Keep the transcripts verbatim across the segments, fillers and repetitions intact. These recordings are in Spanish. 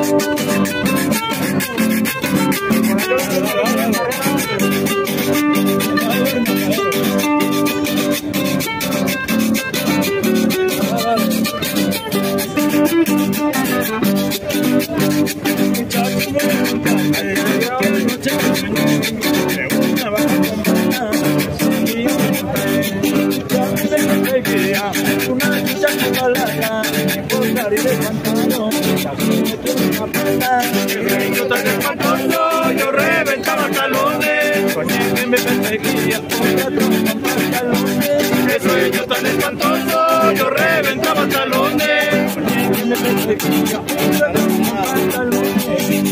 Yo reventaba talones, que me perseguía por con pantalones. Qué sueño tan espantoso, yo reventaba talones, que me perseguía con pantalones.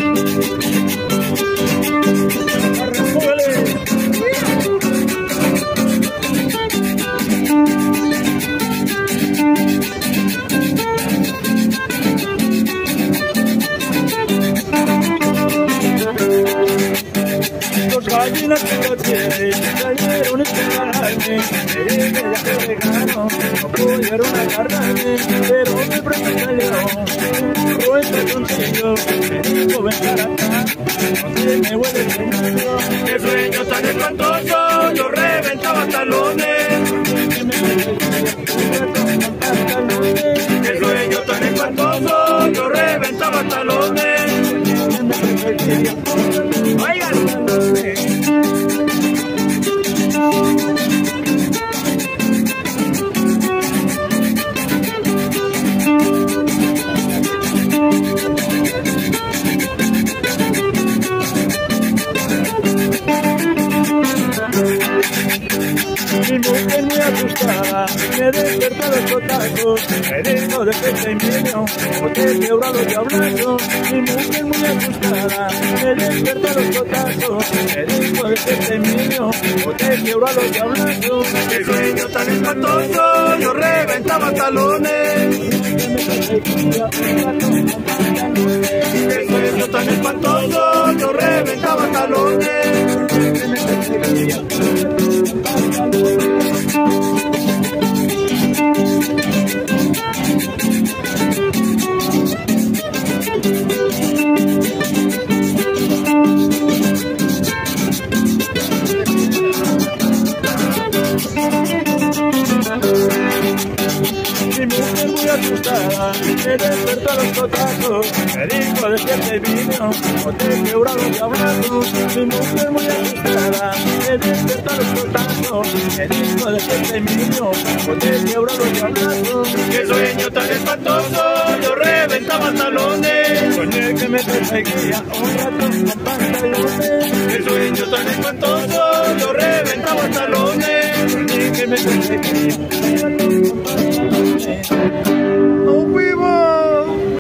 Gallinas que lo tienen, cayeron en pegarme, me ya te regaron, no pudieron agarrarme, pero me prende el león, corro entre contigo, me dijo ven para acá, no se me huele el señor. Qué sueño tan espantoso, yo reventaba talones, que me perseguía con pantalones. Qué sueño tan espantoso, yo reventaba talones, que me perseguía con pantalones. Mi mujer muy asustada me despierta los cotacos, me dijo de que te miedo, o te quebra los diablazos. Mi mujer muy asustada me despierta los cotacos, me dijo de que te miedo, o te quebra los diablazos. Qué sueño tan espantoso, yo reventaba talones, qué sueño tan espantoso, yo reventaba talones. Mi mujer muy asustada me despertó a los cotazos, me dijo de que te vino, o te quebra los diablazos. Mi mujer muy asustada me despertó a los cotazos, me dijo de que te vino, o te quebra los diablazos. Qué sueño tan espantoso, yo reventaba talones, soñé que me perseguía un ratón con pantalones. Qué sueño tan espantoso, yo reventaba talones, soñé que me perseguía